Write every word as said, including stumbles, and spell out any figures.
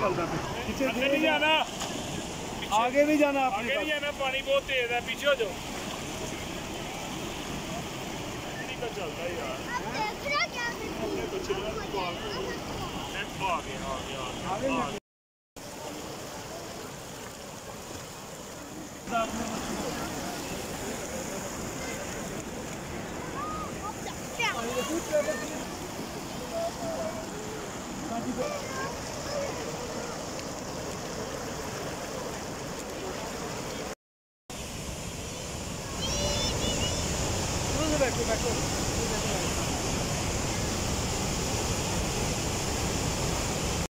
चलता है। पीछे नहीं जाना, आगे नहीं जाना, आगे नहीं जाना, पानी बहुत तेज है, पीछे हो जाओ। चलता है यार, बैठो बैठो